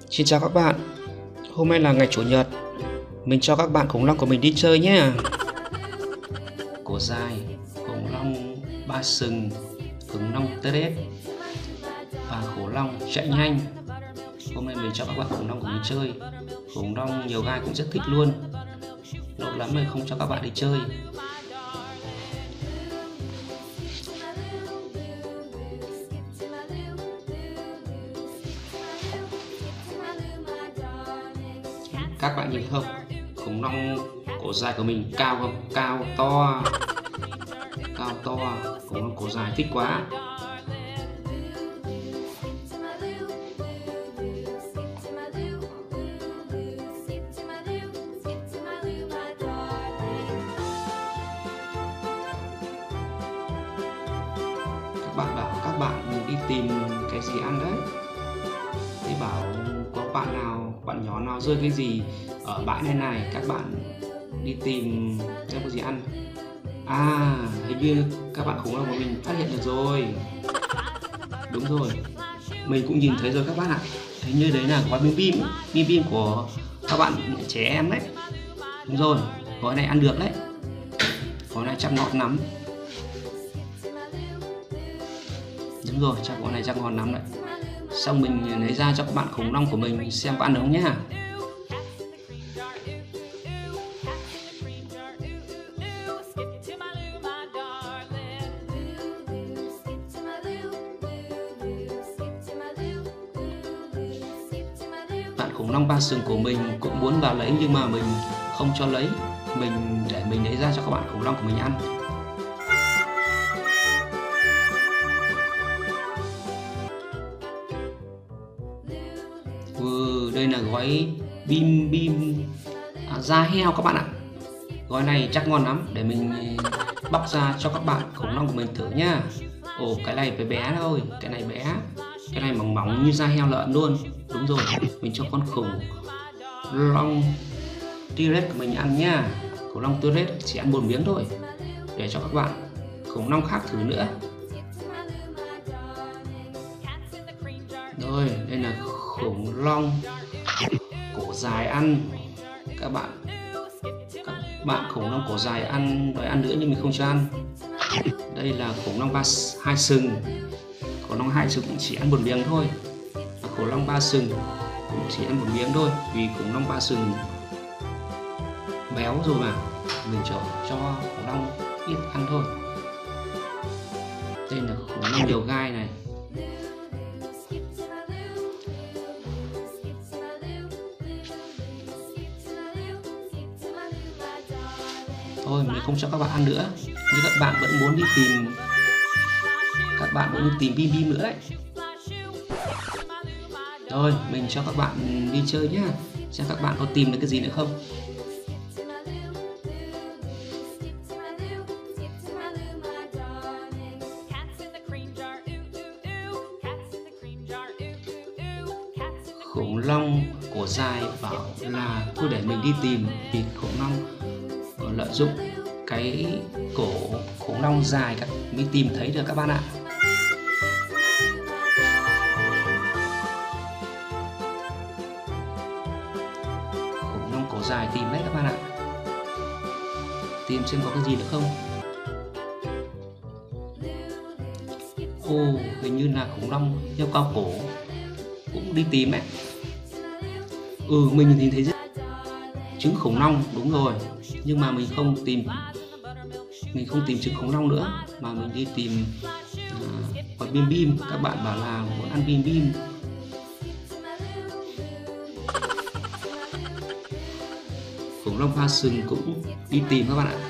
Xin chào các bạn. Hôm nay là ngày Chủ nhật. Mình cho các bạn khủng long của mình đi chơi nhé. Cổ dài, khủng long ba sừng, khủng long teret và khủng long chạy nhanh. Hôm nay mình cho các bạn khủng long của mình chơi. Khủng long nhiều gai cũng rất thích luôn. Lâu lắm rồi không cho các bạn đi chơi. Các bạn nhìn không? Khủng long cổ dài của mình cao không? Cao to. Khủng long cổ dài thích quá. Các bạn bảo các bạn đi tìm cái gì ăn đấy. Thì bảo có bạn nhỏ nào rơi cái gì ở bãi này, các bạn đi tìm xem có gì ăn. Hình như các bạn khủng long của mình phát hiện được rồi. Đúng rồi, mình cũng nhìn thấy rồi các bạn ạ. Hình như đấy là gói bim bim của các bạn trẻ em đấy. Đúng rồi, gói này ăn được đấy. Gói này chắc ngọt lắm. Đúng rồi, chắc gói này chắc ngon lắm đấy. Xong mình lấy ra cho các bạn khủng long của mình xem có ăn được không nhá. Bạn khủng long ba sừng của mình cũng muốn vào lấy nhưng mà mình không cho lấy. Để mình lấy ra cho các bạn khủng long của mình ăn. Đây là gói bim da heo các bạn ạ. Gói này chắc ngon lắm, để mình bóc ra cho các bạn khủng long của mình thử nhá. Cái này bé thôi, cái này bé, cái này mỏng mỏng như da heo lợn luôn. Đúng rồi, mình cho con khủng long T-Rex của mình ăn nhá. Khủng long T-Rex chỉ ăn 1 miếng thôi, để cho các bạn khủng long khác thử nữa. Rồi, đây là khủng long cổ dài ăn. Các bạn khủng long cổ dài ăn đòi ăn nữa nhưng mình không cho ăn. Đây là khủng long hai sừng. Khủng long hai sừng cũng chỉ ăn 1 miếng thôi. Khủng long ba sừng cũng chỉ ăn 1 miếng thôi, vì khủng long ba sừng béo rồi mà. Mình cho khủng long ít ăn thôi. Đây là khủng long nhiều gai này. Thôi mình không cho các bạn ăn nữa, nhưng các bạn vẫn muốn đi tìm bim bim nữa đấy. Rồi mình cho các bạn đi chơi nhá, xem các bạn có tìm được cái gì nữa không. Khủng long cổ dài bảo là thôi để mình đi tìm, vì khủng long lợi dụng cái cổ khủng long dài mới tìm thấy được các bạn ạ. Khủng long cổ dài tìm đấy các bạn ạ. Tìm xem có cái gì nữa không. Hình như là khủng long heo cao cổ cũng đi tìm ấy. Mình nhìn thấy trứng khủng long, đúng rồi, nhưng mà mình không tìm trứng khủng long nữa, mà mình đi tìm gói bim bim. Các bạn bảo là muốn ăn bim bim. Khủng long ba sừng cũng đi tìm các bạn ạ.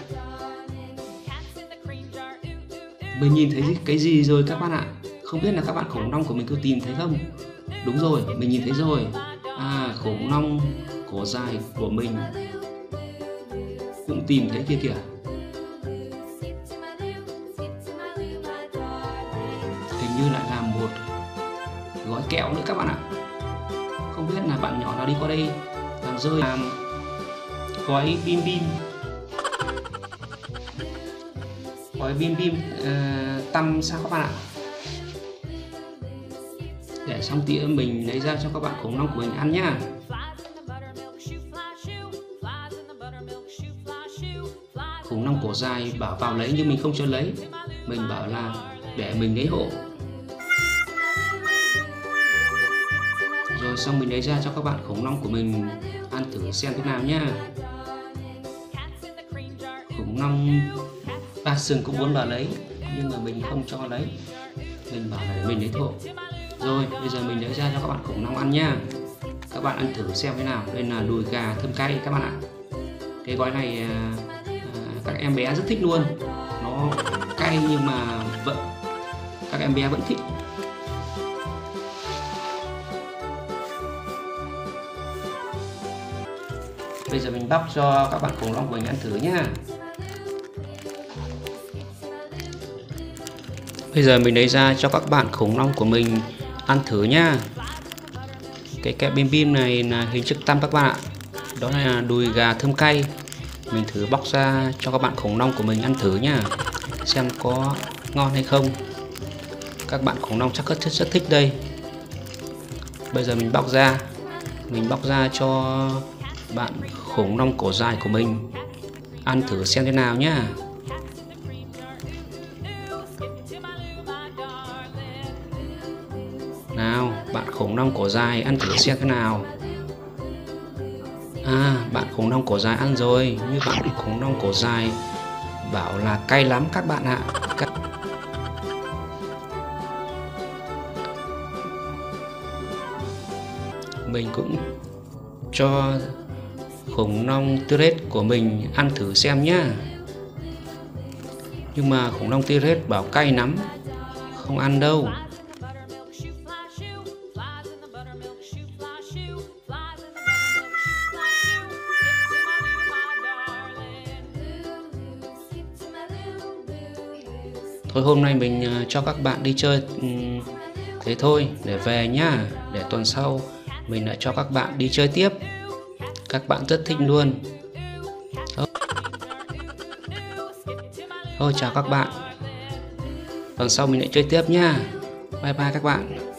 Mình nhìn thấy cái gì rồi các bạn ạ. Không biết là các bạn khủng long của mình có tìm thấy không. Đúng rồi, mình nhìn thấy rồi. Khủng long cổ dài của mình cũng tìm thấy kia kìa. Hình như lại là một gói kẹo nữa các bạn ạ. Không biết là bạn nhỏ nào đi qua đây làm rơi gói bim bim. Gói bim bim tăm sao các bạn ạ. Để Đấy, xong tỉa mình lấy ra cho các bạn khủng long của mình ăn nhá. Khủng long cổ dài bảo vào lấy nhưng mình không cho lấy, mình bảo là để mình lấy hộ. Rồi xong mình lấy ra cho các bạn khủng long của mình ăn thử xem thế nào nhá. Khủng long 3 sừng cũng muốn vào lấy nhưng mà mình không cho lấy, mình bảo là để mình lấy hộ. Rồi bây giờ mình lấy ra cho các bạn khủng long ăn nhá. Các bạn ăn thử xem thế nào. Đây là đùi gà thơm cay các bạn ạ. Cái gói này các em bé rất thích luôn. Nó cay nhưng mà các em bé vẫn thích. Bây giờ mình bóc cho các bạn khủng long của mình ăn thử nhá. Bây giờ mình lấy ra cho các bạn khủng long của mình ăn thử nhá. Cái kẹp bim bim này là hình chữ tam các bạn ạ. Đó là đùi gà thơm cay. Mình thử bóc ra cho các bạn khủng long của mình ăn thử nhá, xem có ngon hay không. Các bạn khủng long chắc rất thích đây. Bây giờ mình bóc ra cho bạn khủng long cổ dài của mình ăn thử xem thế nào nhá. Nào, bạn khủng long cổ dài ăn thử xem thế nào. Bạn khủng long cổ dài ăn rồi, như bạn khủng long cổ dài bảo là cay lắm các bạn ạ. Mình cũng cho khủng long T-Rex của mình ăn thử xem nhá. Nhưng mà khủng long T-Rex bảo cay lắm, không ăn đâu. Thôi hôm nay mình cho các bạn đi chơi thế thôi để về nhá. Để tuần sau mình lại cho các bạn đi chơi tiếp. Các bạn rất thích luôn. Thôi chào các bạn. Tuần sau mình lại chơi tiếp nhá. Bye bye các bạn.